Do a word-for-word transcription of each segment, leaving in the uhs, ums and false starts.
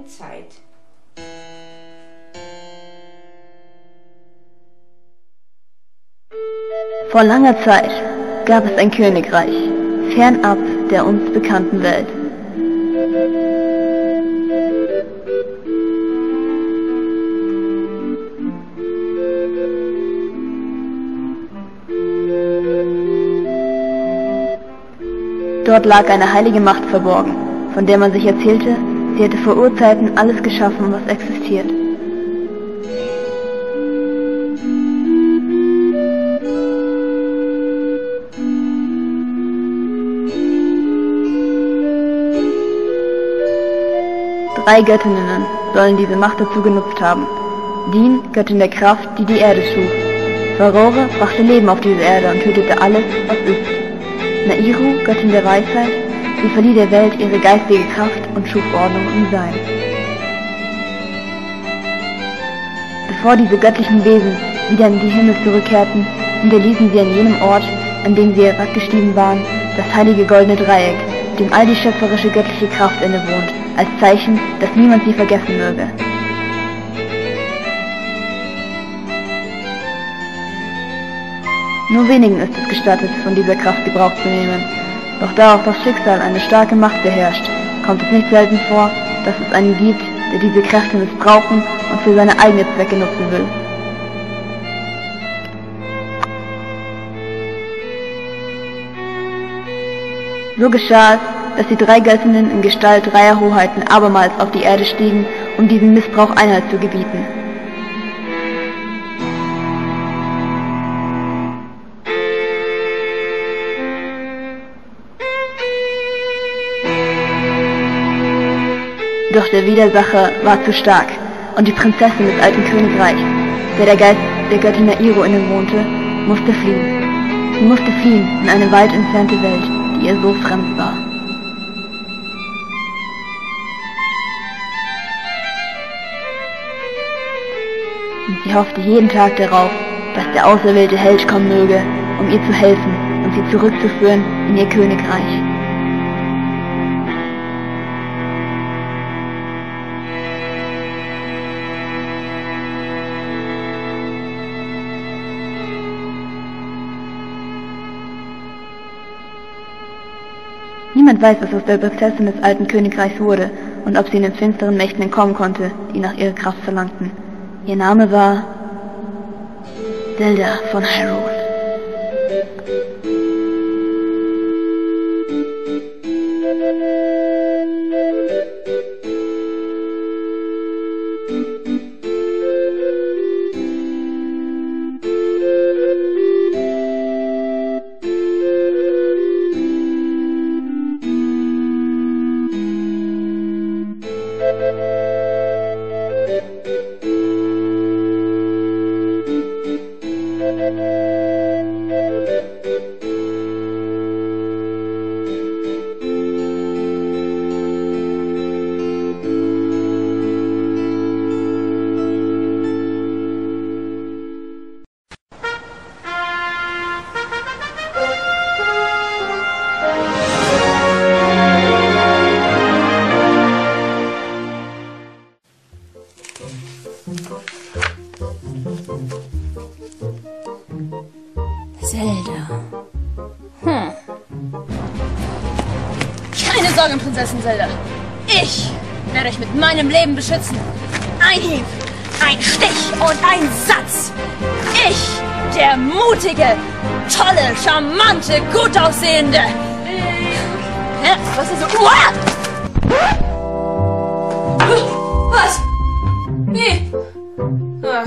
neuen Zeit. Vor langer Zeit gab es ein Königreich, fernab der uns bekannten Welt. Dort lag eine heilige Macht verborgen, von der man sich erzählte, sie hätte vor Urzeiten alles geschaffen, was existiert. Drei Göttinnen sollen diese Macht dazu genutzt haben. Din, Göttin der Kraft, die die Erde schuf. Varore brachte Leben auf diese Erde und tötete alles, was ist. Nairu, Göttin der Weisheit, sie verlieh der Welt ihre geistige Kraft und schuf Ordnung im Sein. Bevor diese göttlichen Wesen wieder in die Himmel zurückkehrten, hinterließen sie an jenem Ort, an dem sie herabgestiegen waren, das heilige goldene Dreieck, dem all die schöpferische göttliche Kraft innewohnt, als Zeichen, dass niemand sie vergessen möge. Nur wenigen ist es gestattet, von dieser Kraft Gebrauch zu nehmen. Doch da auch das Schicksal eine starke Macht beherrscht, kommt es nicht selten vor, dass es einen gibt, der diese Kräfte missbrauchen und für seine eigenen Zwecke nutzen will. So geschah es, dass die drei Göttinnen in Gestalt dreier Hoheiten abermals auf die Erde stiegen, um diesem Missbrauch Einhalt zu gebieten. Doch der Widersacher war zu stark, und die Prinzessin des alten Königreichs, der der Geist der Göttin Nairu innewohnte, musste fliehen. Sie musste fliehen in eine weit entfernte Welt, die ihr so fremd war. Und sie hoffte jeden Tag darauf, dass der auserwählte Held kommen möge, um ihr zu helfen und sie zurückzuführen in ihr Königreich. Niemand weiß, was aus der Prinzessin des alten Königreichs wurde und ob sie den finsteren Mächten entkommen konnte, die nach ihrer Kraft verlangten. Ihr Name war Zelda von Hyrule. Zelda. Hm. Keine Sorge, Prinzessin Zelda. Ich werde euch mit meinem Leben beschützen. Ein Hieb, ein Stich und ein Satz. Ich, der mutige, tolle, charmante, gut aussehende. Hä? Was ist so? Uah! Was? Wie? Ach.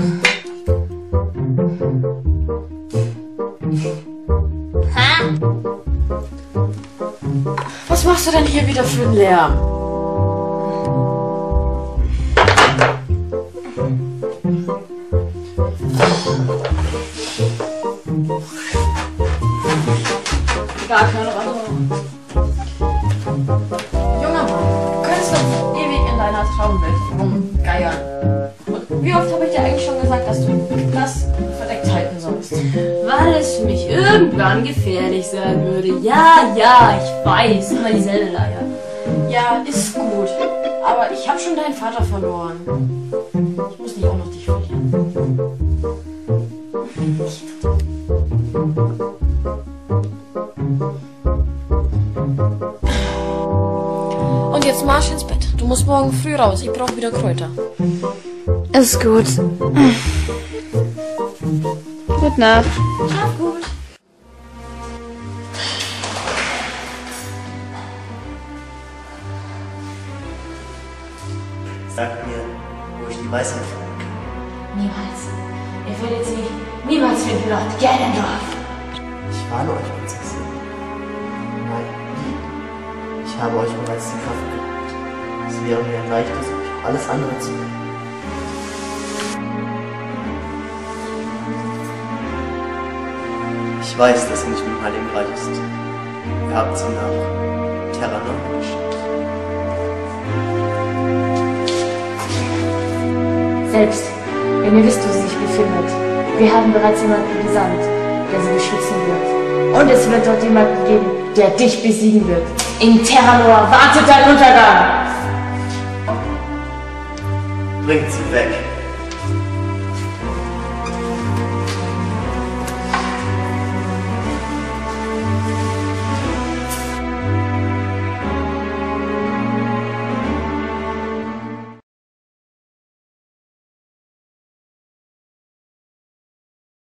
Was machst du denn hier wieder für einen Lärm? Gar keine Ahnung. Junger Mann, du könntest doch ewig in deiner Traumwelt rumgeiern. Und wie oft habe ich dir eigentlich schon gesagt, dass du das verdeckt halten sollst? Weil es für mich irgendwann gefährlich sein würde. Ja, ja, ich weiß. Immer dieselbe Leier. Ja, ist gut. Aber ich habe schon deinen Vater verloren. Ich muss nicht auch noch dich verlieren. Und jetzt marsch ins Bett. Du musst morgen früh raus. Ich brauche wieder Kräuter. Ist gut. Gute Nacht. Schlaf gut. Sagt mir, wo ich die Weisheit finden kann. Niemals. Ihr werdet sie niemals finden, Lord Ganondorf. Ich warne euch, Prinzessin. Nein, nie. Ich habe euch bereits die Kraft gegeben. Es wäre mir ein leichtes, euch auch alles andere zu nehmen. Ich weiß, dass sie nicht im Heiligen Reich ist. Ihr habt sie nach Terra Nova geschickt. Selbst, wenn ihr wisst, wo sie sich befindet. Wir haben bereits jemanden gesandt, der sie beschützen wird. Und es wird dort jemanden geben, der dich besiegen wird. In Terra Nova wartet dein Untergang! Bringt sie weg.